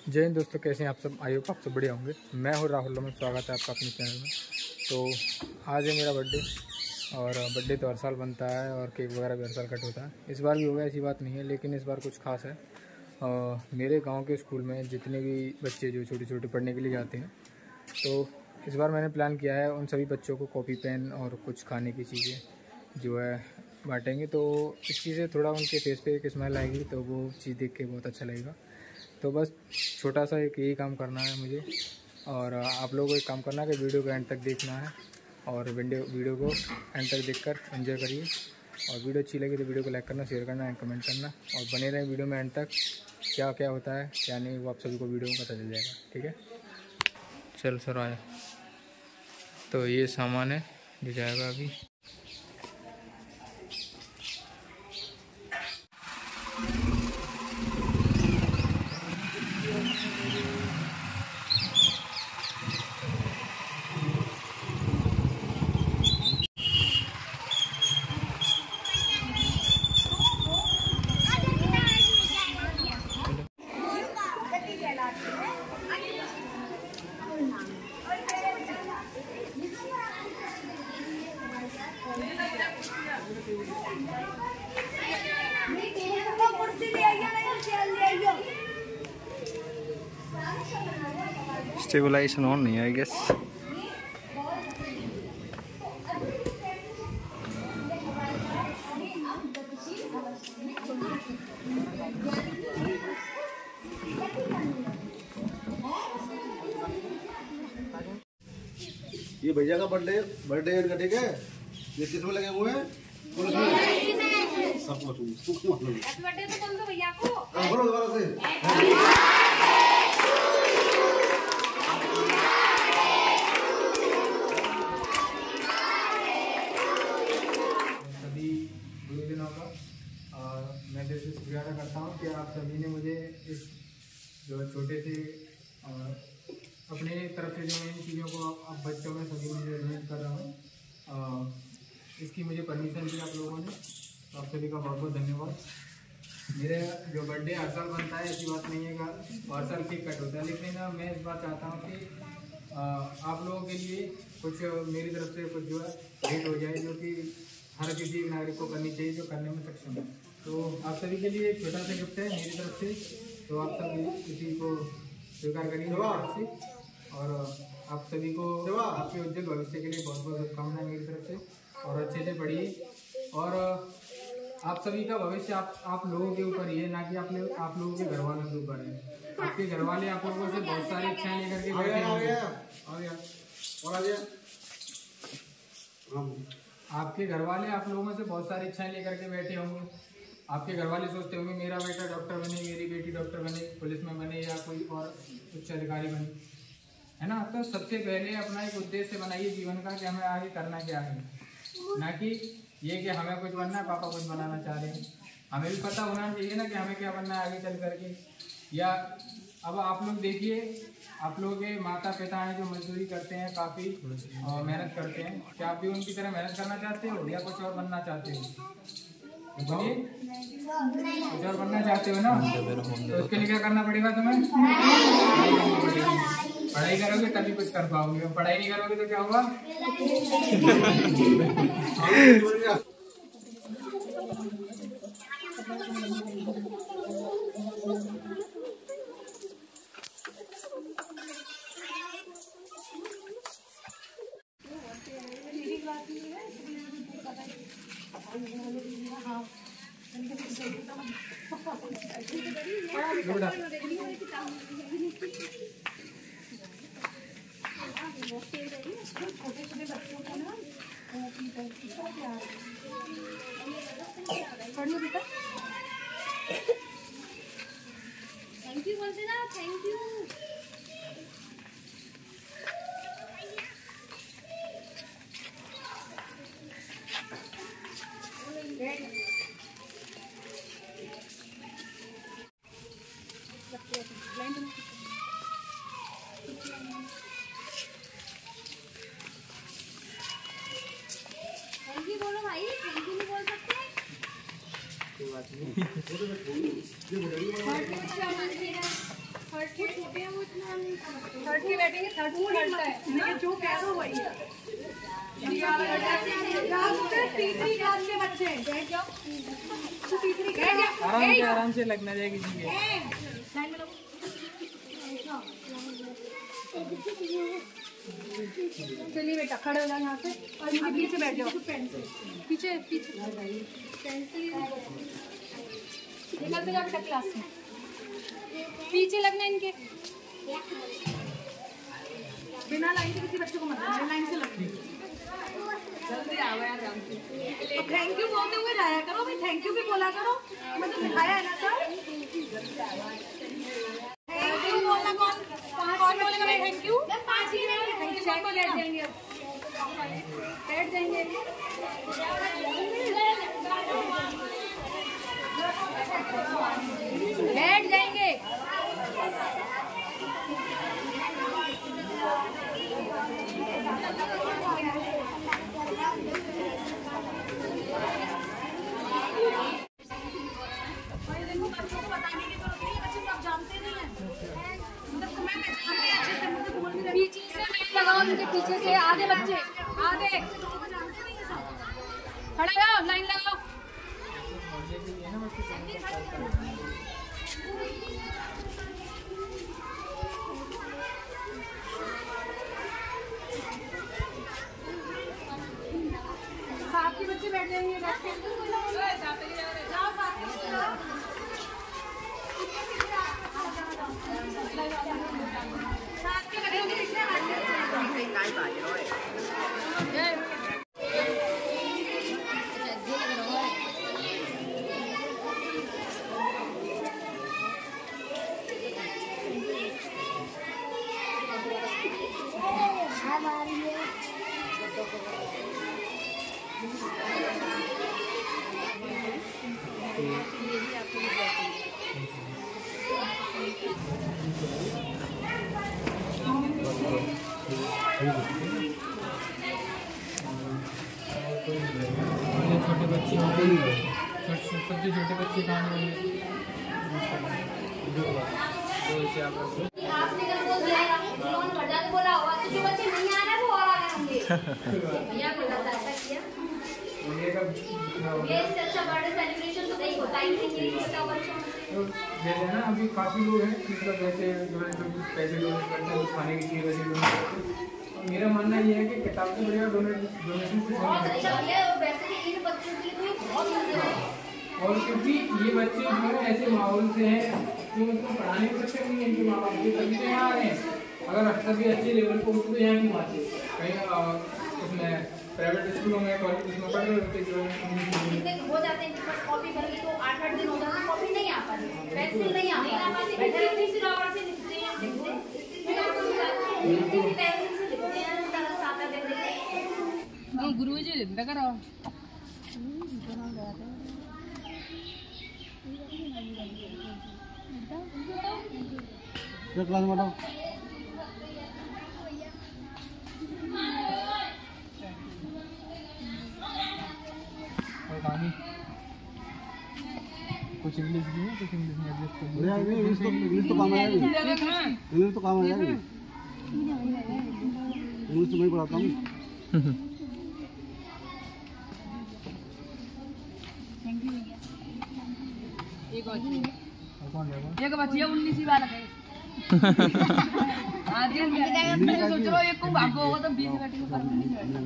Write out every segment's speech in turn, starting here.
जय हिंद दोस्तों, कैसे हैं आप सब। आई होप आप सब बढ़िया होंगे। मैं हूँ राहुल रमन, स्वागत है आपका अपने चैनल में। तो आज है मेरा बर्थडे और बर्थडे तो हर साल बनता है और केक वगैरह भी हर साल कट होता है। इस बार भी होगा, ऐसी बात नहीं है, लेकिन इस बार कुछ खास है। मेरे गांव के स्कूल में जितने भी बच्चे जो छोटे छोटे पढ़ने के लिए जाते हैं, तो इस बार मैंने प्लान किया है उन सभी बच्चों को कॉपी पेन और कुछ खाने की चीज़ें जो है बांटेंगे। तो इस चीज़ से थोड़ा उनके फेस पे एक स्माइल आएगी, तो वो चीज़ देख के बहुत अच्छा लगेगा। तो बस छोटा सा एक यही काम करना है मुझे, और आप लोगों को एक काम करना है कि वीडियो को एंड तक देखना है और वीडियो को एंड तक देखकर एंजॉय करिए। और वीडियो अच्छी लगी तो वीडियो को लाइक करना, शेयर करना एंड कमेंट करना, और बने रहें वीडियो में एंड तक। क्या क्या होता है क्या नहीं, वो आप सभी को वीडियो में पता चल जाएगा। ठीक है, चल सर आया। तो ये सामान है जो जाएगा अभी। स्टेबलाइजेशन ऑन नहीं है आई गेस। ये भैया का बर्थडे इनका, ठीक है। ये किसमें लगे हुए हैं? सब बर्थडे तो बोल दो भैया को। बोलो दोबारा से। मैं दिल से शुक्रिया अदा करता हूँ कि आप सभी ने मुझे इस जो छोटे से अपने तरफ से जो इन चीज़ों को आप बच्चों में सभी में जो इन्वेस्ट कर रहा हूँ, इसकी मुझे परमिशन दी आप लोगों ने। तो आप सभी का बहुत बहुत धन्यवाद। मेरे जो बर्थडे हर साल बनता है, ऐसी बात नहीं है कि हर साल केक कट होता है, लेकिन मैं इस बार चाहता हूँ कि आप लोगों के लिए कुछ मेरी तरफ से कुछ जो है भेंट हो जाए, जो कि हर किसी नागरिक को करनी चाहिए जो करने में सक्षम है। तो आप सभी के लिए एक छोटा सा गिफ्ट है मेरी तरफ से, तो आप सभी इसी को स्वीकार करिए मेरी तरफ से। और आप सभी को आपके उज्जवल भविष्य के लिए बहुत बहुत शुभकामनाएं मेरी तरफ से, और अच्छे से पढ़िए। और आप सभी का भविष्य आप लोगों के ऊपर ही है, ना कि आप लोगों के घर वालों के ऊपर है। आपके घर वाले आप लोगों से बहुत सारी इच्छाएं लेकर के बैठे होंगे। आपके घर वाले आप लोगों से बहुत सारी इच्छाएं लेकर के बैठे होंगे। आपके घर वाले सोचते होंगे मेरा बेटा डॉक्टर बने, मेरी बेटी डॉक्टर बने, पुलिस में बने, या कोई और उच्च अधिकारी बने, है ना। तो सबसे पहले अपना एक उद्देश्य बनाइए जीवन का कि हमें आगे करना क्या है, ना कि ये कि हमें कुछ बनना है, पापा कुछ बनाना चाह रहे हैं। हमें भी पता होना चाहिए ना कि हमें क्या बनना है आगे चल करके। या अब आप लोग देखिए, आप लोग के माता पिता हैं जो मजदूरी करते हैं, काफ़ी मेहनत करते हैं। क्या आप भी उनकी तरह मेहनत करना चाहते हो, या कुछ और बनना चाहते हो? बोलिए, कुछ और बनना चाहते हो ना। तो उसके लिए क्या करना पड़ेगा तुम्हें? पढ़ाई करोगे तभी कुछ कर पाओगे। पढ़ाई नहीं करोगे तो क्या होगा? छोटे छोटे बच्चों को ना पढ़ लो बेटा। थैंक यू बोलते ना, थैंक यू। कोई बात नहीं। थर्ड के छोटे हैं वो इतना नहीं, थर्ड के बैठेंगे, थर्ड को लड़ता है लेकिन जो कह दो वही है। तीसरी क्लास के बच्चे बैठ जाओ, तीसरी आराम से लगना जाएगी चीजें। चलिए बेटा खड़े हो जाओ यहाँ से और इनके पीछे बैठ जाओ, पीछे पीछे निकलते जाओ बेटा क्लास में, पीछे लगना इनके, बिना लाइन से किसी बच्चे को मत बिना लाइन से लगना। जल्दी आओ यार, तो थैंक यू बोलते हुए जाया करो भाई, थैंक यू भी बोला करो, मैं तो सिखाया है ना सर। थैंक यू बोलना कौन बोलेगा भाई थैंक यू? थैंक यू कौन बोलेगा? बैठ जाएंगे बैठ जाएंगे। पीछे से लगाओ, उनके पीछे से आधे बच्चे आधे खड़े रहो, लाइन लगाओ। साथ के बच्चे बैठ जाएंगे, साथ के बच्चे छोटे बच्चे सबसे छोटे बच्चे खाने वाले बोला हुआ तो जो बच्चे नहीं आ रहे वो और आगे होंगे। भैया बोला था ऐसा किया, ये इससे अच्छा बर्थडे सेलिब्रेशन तो नहीं होता ही नहीं। जैसे ना अभी काफ़ी लोग हैं मतलब वैसे जो है जो पैसे डोनेट करते हैं खाने की चीज़ वैसे डोनेट करते हैं। मेरा मानना ये है कि किताब से बढ़िया डोनेशन बहुत अच्छा है और वैसे भी इन बच्चों के लिए बहुत अच्छा है। और क्योंकि ये बच्चे जो है ऐसे माहौल से हैं जो मतलब पढ़ाने में सक्षम नहीं है, इनके माँ बाप के तभी तो यहाँ आ रहे हैं। अगर अक्सर भी अच्छे लेवल पर होते तो यहाँ नहीं आते, कहीं उसमें प्राइवेट स्कूलों में कॉलेज में पढ़ रहे होते जो हो जाते हैं कॉपी भर तो 8-8 दिन हो जाते हैं, कॉपी नहीं आ पाती, पेंसिल नहीं आ पाती, पेंसिल से लिखते हैं गुरुजी लिखता करो। क्लास में कुछ इंग्लिश भी है, कुछ इंग्लिश में एडजस्ट कर इंग्लिश तो काम आएगा, इंग्लिश तो काम आएगा, इंग्लिश तो मैं पढ़ाता हूँ। एक बच्ची 19 वाला है। आगे सोच लो एक को भागो होगा तो 20 मिनट में कर नहीं जाएगा।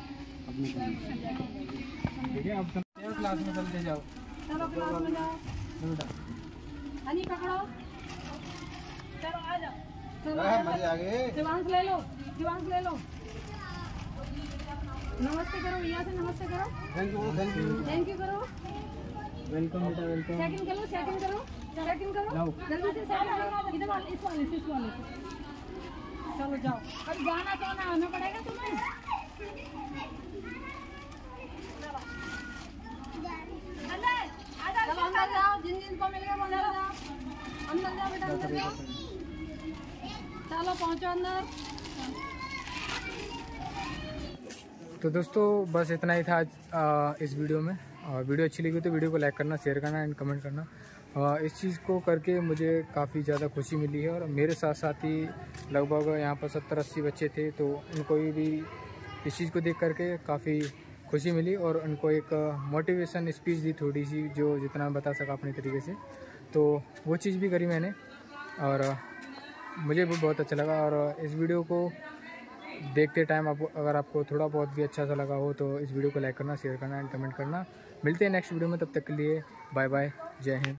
ठीक है अब क्लास में चलते जाओ। चलो क्लास में जाओ, हनी पकड़ो, चलो आ जाओ, चलो मजे आ गए। शिवांश ले लो, शिवांश ले लो, नमस्ते करो, यहाँ से नमस्ते करो, थैंक यू करो, वेलकम बेटा वेलकम। सेकंड करो, सेकंड करो, जल्दी से सेकंड करो, इधर वाले इस वाले चलो जाओ। अब गाना तो आना पड़ेगा तुम्हें। चलो अंदर जाओ, जिन जिन को मिल गया वो अंदर जाओ, बेटा अंदर जाओ, चलो पहुंचो अंदर। तो दोस्तों बस इतना ही था आज इस वीडियो में। और वीडियो अच्छी लगी तो वीडियो को लाइक करना, शेयर करना एंड कमेंट करना। इस चीज़ को करके मुझे काफ़ी ज़्यादा खुशी मिली है। और मेरे साथ साथ ही लगभग यहाँ पर 70-80 बच्चे थे, तो उनको भी इस चीज़ को देख करके काफ़ी खुशी मिली और उनको एक मोटिवेशन स्पीच दी थोड़ी सी, जो जितना बता सका अपने तरीके से। तो वो चीज़ भी करी मैंने और मुझे भी बहुत अच्छा लगा। और इस वीडियो को देखते टाइम आपको अगर आपको थोड़ा बहुत भी अच्छा सा लगा हो तो इस वीडियो को लाइक करना, शेयर करना एंड कमेंट करना। मिलते हैं नेक्स्ट वीडियो में, तब तक के लिए बाय बाय, जय हिंद।